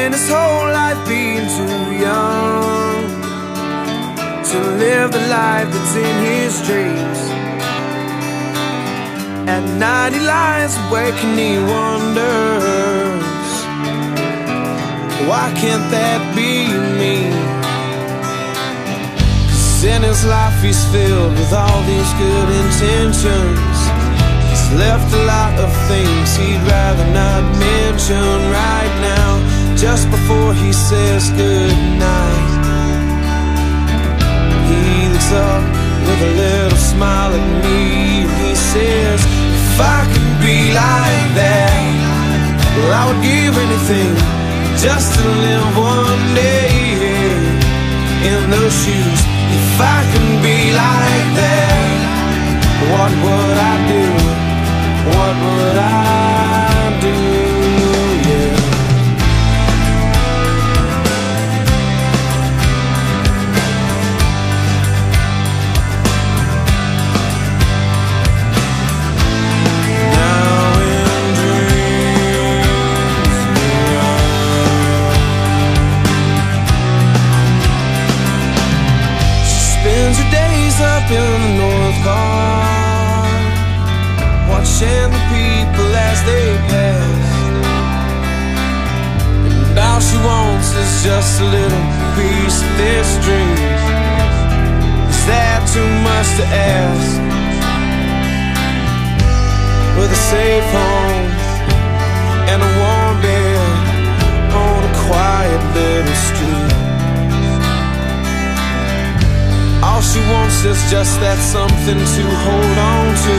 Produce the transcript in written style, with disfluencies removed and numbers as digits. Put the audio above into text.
spent his whole life being too young to live the life that's in his dreams. At night he lies awake and he wonders, why can't that be me? 'Cause in his life he's filled with all these good intentions. He's left a lot of things he'd rather not mention right now, just before he says goodnight. He looks up with a little smile at me and he says, if I could be like that, well, I would give anything just to live one day in those shoes. If I could be like that, what would I do? What would I do? Yeah. Up in the North Car, watching the people as they pass, and all she wants is just a little piece of this dream. Is that too much to ask? With a safe home and a warm bed on a quiet little street, all she wants is just that something to hold on to.